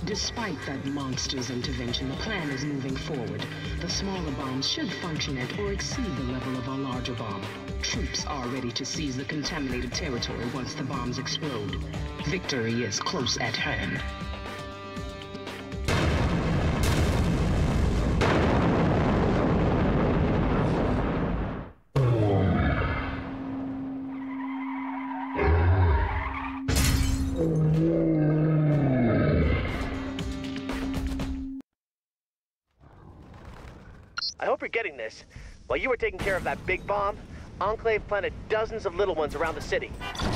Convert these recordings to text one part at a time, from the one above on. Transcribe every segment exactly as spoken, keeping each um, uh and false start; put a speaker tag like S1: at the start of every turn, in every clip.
S1: Despite that monster's intervention, the plan is moving forward. The smaller bombs should function at or exceed the level of our larger bomb. Troops are ready to seize the contaminated territory once the bombs explode. Victory is close at hand.
S2: I hope you're getting this. While you were taking care of that big bomb, Enclave planted dozens of little ones around the city.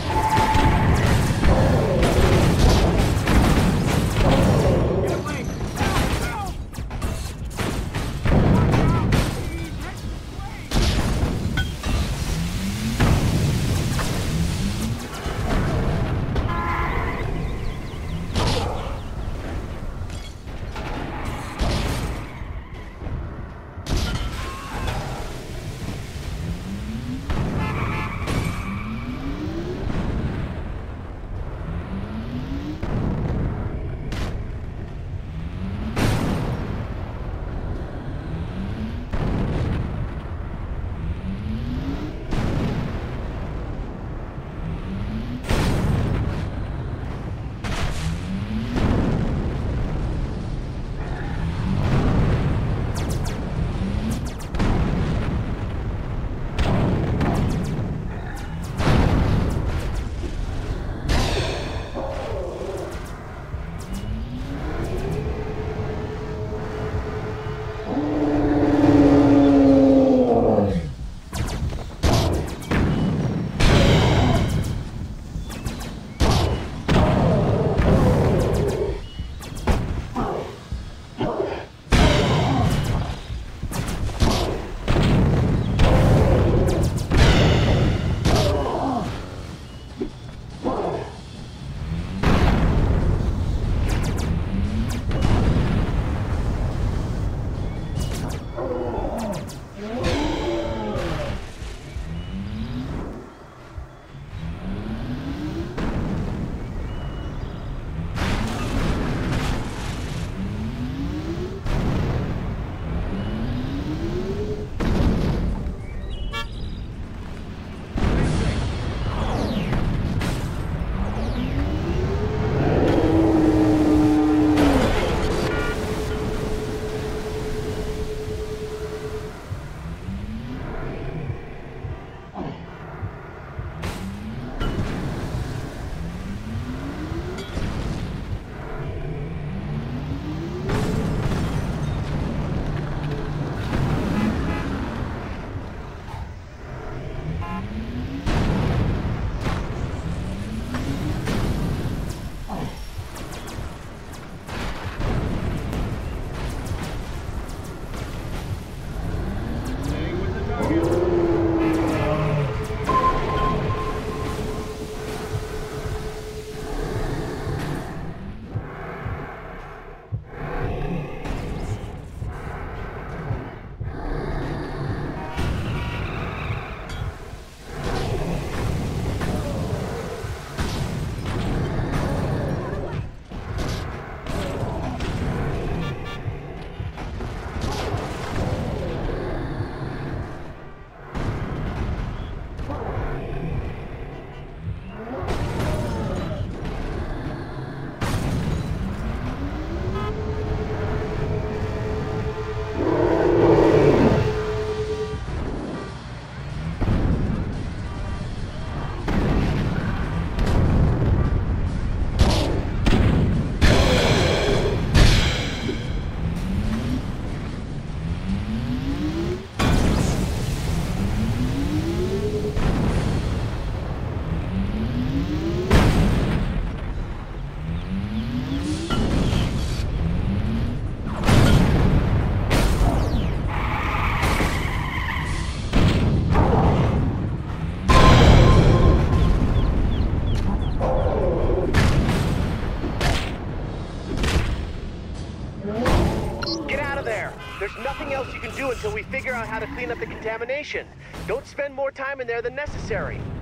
S2: There's nothing else you can do until we figure out how to clean up the contamination. Don't spend more time in there than necessary.